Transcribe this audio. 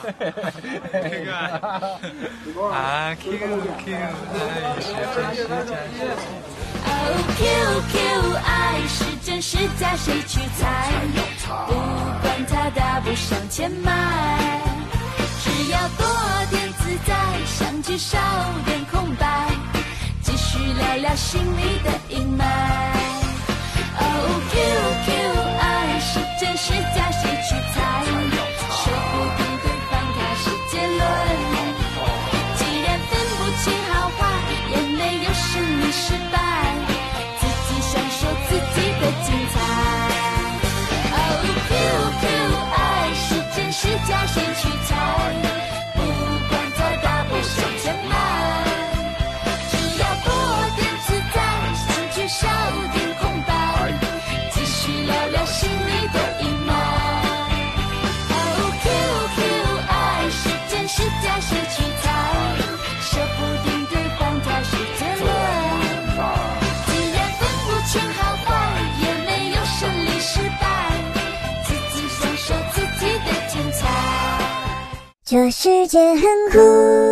可爱啊 Q Q 爱是真是假谁哦 Q Q 爱是真是假谁去猜？不管它大不上千迈，只要多点自在，相聚少点空白，继续聊聊心里的阴霾。哦 Q Q 爱是真是假谁去猜？说不定对方他是结论。既然分不清好坏，也没有胜利失败，自己享受自己的精彩。哦 Q Q 爱是真是假谁去猜？不管它大不上千迈，只要多点自在，相聚少点空白，继续聊聊心里的阴霾。哦 Q Q 爱是真是假谁去猜？说不定对方他是结论。既然分不清好坏，也没有胜利失败，自己享受自己的精彩。 这世界很酷。